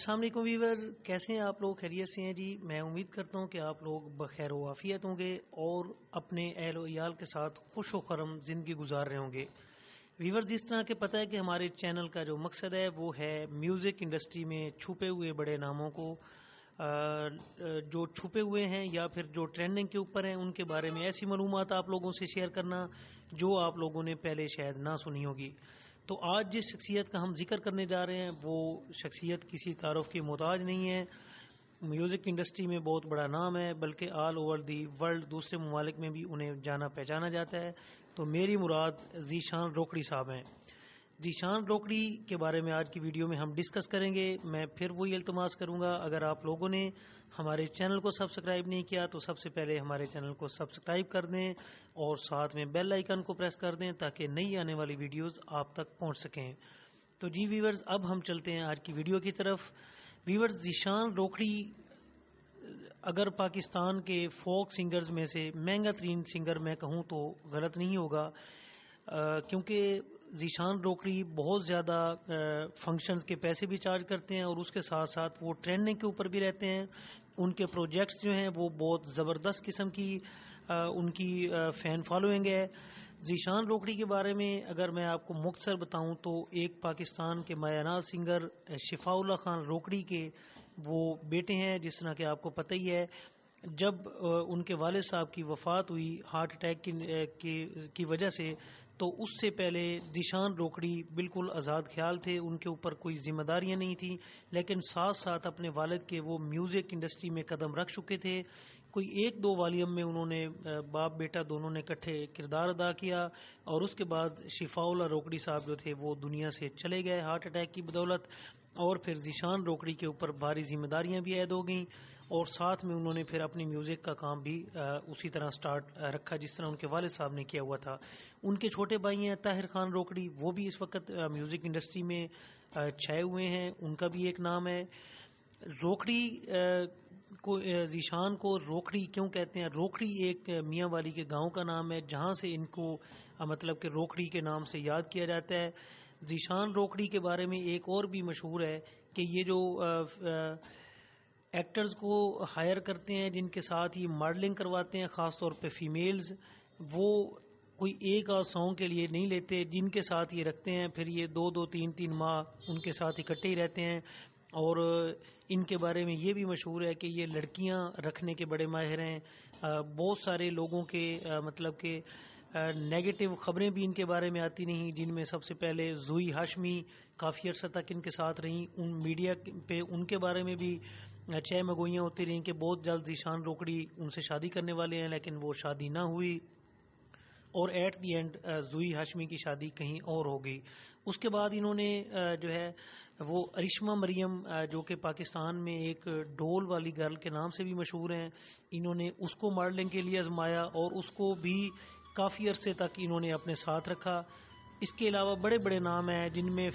السلام علیکم ویور، کیسے ہیں آپ لوگ؟ خیریت سے ہیں جی؟ میں امید کرتا ہوں کہ آپ لوگ بخیر و عافیت ہوں گے اور اپنے اہل و عیال کے ساتھ خوش و خرم زندگی گزار رہے ہوں گے۔ ویور، جس طرح کہ پتہ ہے کہ ہمارے چینل کا جو مقصد ہے وہ ہے میوزک انڈسٹری میں چھپے ہوئے بڑے ناموں کو جو چھپے ہوئے ہیں یا پھر جو ٹرینڈنگ کے اوپر ہیں ان کے بارے میں ایسی معلومات آپ لوگوں سے شیئر کرنا جو آپ لوگوں نے پہلے شاید نہ سنی ہوگی۔ تو آج جس شخصیت کا ہم ذکر کرنے جا رہے ہیں وہ شخصیت کسی تعارف کی محتاج نہیں ہے، میوزک انڈسٹری میں بہت بڑا نام ہے، بلکہ آل اوور دی ورلڈ دوسرے ممالک میں بھی انہیں جانا پہچانا جاتا ہے۔ تو میری مراد ذیشان روکڑی صاحب ہیں۔ ذیشان روکڑی کے بارے میں آج کی ویڈیو میں ہم ڈسکس کریں گے۔ میں پھر وہی التماس کروں گا، اگر آپ لوگوں نے ہمارے چینل کو سبسکرائب نہیں کیا تو سب سے پہلے ہمارے چینل کو سبسکرائب کر دیں اور ساتھ میں بیل آئیکن کو پریس کر دیں تاکہ نئی آنے والی ویڈیوز آپ تک پہنچ سکیں۔ تو جی ویورز، اب ہم چلتے ہیں آج کی ویڈیو کی طرف۔ ویورز، ذیشان روکڑی اگر پاکستان کے فوک سنگرز میں سے مہنگا ترین سنگر میں کہوں تو غلط نہیں ہوگا، کیونکہ ذیشان روکڑی بہت زیادہ فنکشنز کے پیسے بھی چارج کرتے ہیں اور اس کے ساتھ ساتھ وہ ٹرینڈنگ کے اوپر بھی رہتے ہیں۔ ان کے پروجیکٹس جو ہیں وہ بہت زبردست قسم کی ان کی فین فالوئنگ ہے۔ ذیشان روکڑی کے بارے میں اگر میں آپ کو مختصر بتاؤں تو ایک پاکستان کے مایہ ناز سنگر شفاء اللہ خان روکڑی کے وہ بیٹے ہیں، جس طرح کہ آپ کو پتہ ہی ہے جب ان کے والد صاحب کی وفات ہوئی ہارٹ اٹیک کی وجہ سے، تو اس سے پہلے ذیشان روکڑی بالکل آزاد خیال تھے، ان کے اوپر کوئی ذمہ داریاں نہیں تھیں، لیکن ساتھ ساتھ اپنے والد کے وہ میوزک انڈسٹری میں قدم رکھ چکے تھے۔ کوئی ایک دو والیم میں انہوں نے باپ بیٹا دونوں نے اکٹھے کردار ادا کیا اور اس کے بعد شفاء اللہ روکڑی صاحب جو تھے وہ دنیا سے چلے گئے ہارٹ اٹیک کی بدولت، اور پھر ذیشان روکڑی کے اوپر بھاری ذمہ داریاں بھی عائد ہو گئیں اور ساتھ میں انہوں نے پھر اپنی میوزک کا کام بھی اسی طرح سٹارٹ رکھا جس طرح ان کے والد صاحب نے کیا ہوا تھا۔ ان کے چھوٹے بھائی ہیں طاہر خان روکڑی، وہ بھی اس وقت میوزک انڈسٹری میں چھائے ہوئے ہیں، ان کا بھی ایک نام ہے۔ روکڑی کو ذیشان کو روکڑی کیوں کہتے ہیں؟ روکڑی ایک میاں والی کے گاؤں کا نام ہے جہاں سے ان کو مطلب کہ روکڑی کے نام سے یاد کیا جاتا ہے۔ ذیشان روکڑی کے بارے میں ایک اور بھی مشہور ہے کہ یہ جو ایکٹرز کو ہائر کرتے ہیں جن کے ساتھ یہ ماڈلنگ کرواتے ہیں، خاص طور پہ فیمیلز، وہ کوئی ایک آدھ سانگ کے لیے نہیں لیتے، جن کے ساتھ یہ رکھتے ہیں پھر یہ دو تین ماہ ان کے ساتھ اکٹھے ہی رہتے ہیں۔ اور ان کے بارے میں یہ بھی مشہور ہے کہ یہ لڑکیاں رکھنے کے بڑے ماہر ہیں۔ بہت سارے لوگوں کے مطلب کہ نیگیٹو خبریں بھی ان کے بارے میں آتی نہیں، جن میں سب سے پہلے زوئی ہاشمی کافی عرصہ تک ان کے ساتھ رہیں، ان میڈیا پہ ان کے بارے میں بھی چہ مگوئیاں ہوتی رہیں کہ بہت جلد ذیشان روکڑی ان سے شادی کرنے والے ہیں، لیکن وہ شادی نہ ہوئی اور at the end Zoe Hashmi کی شادی کہیں اور ہو گئی۔ اس کے بعد انہوں نے جو ہے وہ ارشما مریم جو کہ پاکستان میں ایک ڈول والی گرل کے نام سے بھی مشہور ہیں، انہوں نے اس کو ماڈلنگ کے لیے آزمایا اور اس کو بھی کافی عرصے تک انہوں نے اپنے ساتھ رکھا۔ اس کے علاوہ بڑے بڑے نام ہیں جن میں